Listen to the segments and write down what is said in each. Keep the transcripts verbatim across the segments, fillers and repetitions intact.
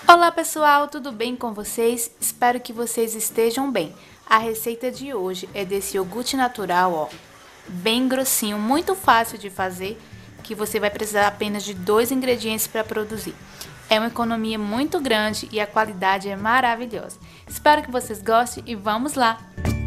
Olá pessoal, tudo bem com vocês? Espero que vocês estejam bem. A receita de hoje é desse iogurte natural, ó, bem grossinho, muito fácil de fazer, que você vai precisar apenas de dois ingredientes para produzir. É uma economia muito grande e a qualidade é maravilhosa. Espero que vocês gostem e vamos lá!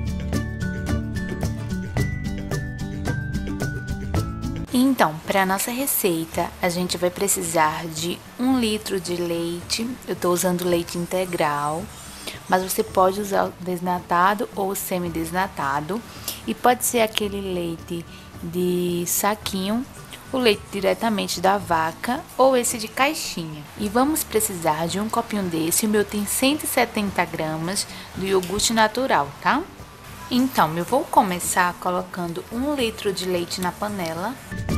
Então, para nossa receita, a gente vai precisar de um litro de leite. Eu estou usando leite integral, mas você pode usar o desnatado ou semi-desnatado. E pode ser aquele leite de saquinho, o leite diretamente da vaca ou esse de caixinha. E vamos precisar de um copinho desse. O meu tem cento e setenta gramas do iogurte natural, tá? Então, eu vou começar colocando um litro de leite na panela.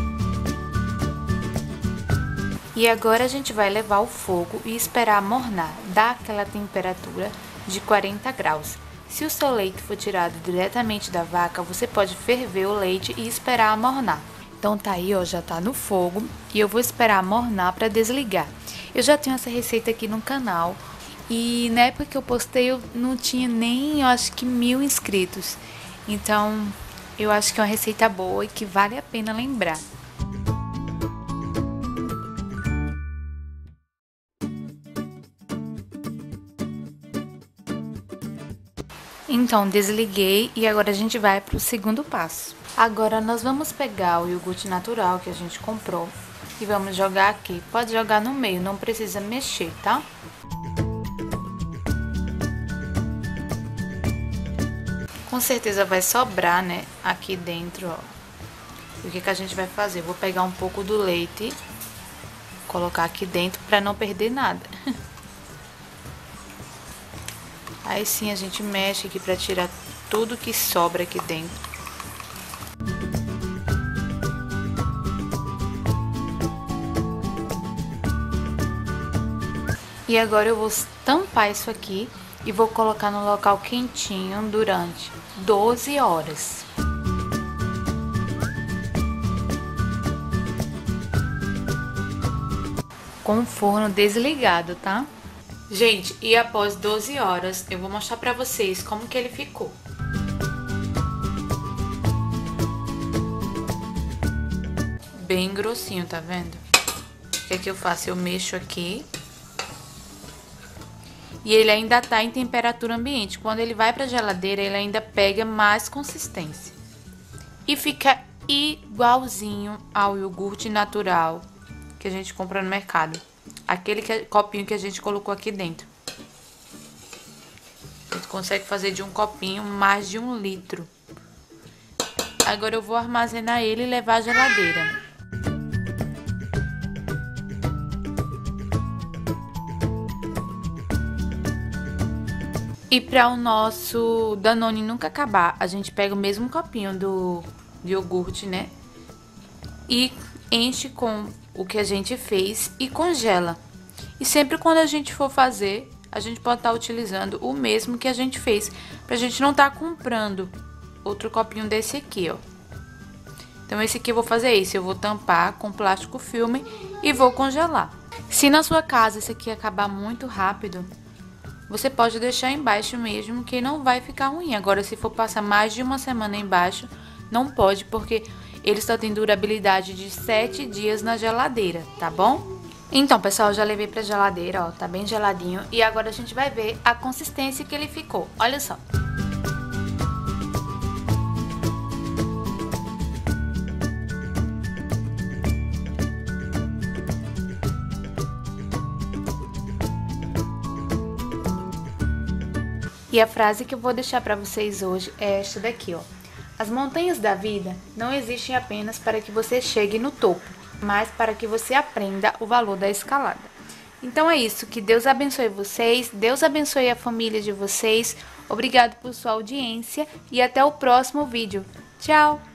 E agora a gente vai levar ao fogo e esperar amornar, dar aquela temperatura de quarenta graus. Se o seu leite for tirado diretamente da vaca, você pode ferver o leite e esperar amornar. Então tá aí, ó, já tá no fogo e eu vou esperar amornar para desligar. Eu já tenho essa receita aqui no canal. E na época que eu postei, eu não tinha nem, eu acho que mil inscritos. Então, eu acho que é uma receita boa e que vale a pena lembrar. Então, desliguei e agora a gente vai para o segundo passo. Agora, nós vamos pegar o iogurte natural que a gente comprou e vamos jogar aqui. Pode jogar no meio, não precisa mexer, tá? Com certeza vai sobrar, né, aqui dentro, ó. O que que a gente vai fazer? Vou pegar um pouco do leite, colocar aqui dentro pra não perder nada. Aí sim a gente mexe aqui pra tirar tudo que sobra aqui dentro. E agora eu vou tampar isso aqui e vou colocar no local quentinho durante doze horas. Com o forno desligado, tá? Gente, e após doze horas, eu vou mostrar pra vocês como que ele ficou. Bem grossinho, tá vendo? O que é que eu faço? Eu mexo aqui. E ele ainda tá em temperatura ambiente. Quando ele vai pra geladeira, ele ainda pega mais consistência. E fica igualzinho ao iogurte natural que a gente compra no mercado. Aquele que, copinho que a gente colocou aqui dentro. A gente consegue fazer de um copinho mais de um litro. Agora eu vou armazenar ele e levar à geladeira. E para o nosso Danone nunca acabar, a gente pega o mesmo copinho do de iogurte, né? E enche com o que a gente fez e congela. E sempre quando a gente for fazer, a gente pode estar utilizando o mesmo que a gente fez, pra gente não estar comprando outro copinho desse aqui, ó. Então esse aqui eu vou fazer isso, eu vou tampar com plástico filme e vou congelar. Se na sua casa esse aqui acabar muito rápido, você pode deixar embaixo mesmo, que não vai ficar ruim. Agora, se for passar mais de uma semana embaixo, não pode, porque ele só tem durabilidade de sete dias na geladeira, tá bom? Então, pessoal, eu já levei pra geladeira, ó, tá bem geladinho. E agora a gente vai ver a consistência que ele ficou. Olha só. E a frase que eu vou deixar para vocês hoje é esta daqui, ó. As montanhas da vida não existem apenas para que você chegue no topo, mas para que você aprenda o valor da escalada. Então é isso, que Deus abençoe vocês, Deus abençoe a família de vocês. Obrigado por sua audiência e até o próximo vídeo. Tchau!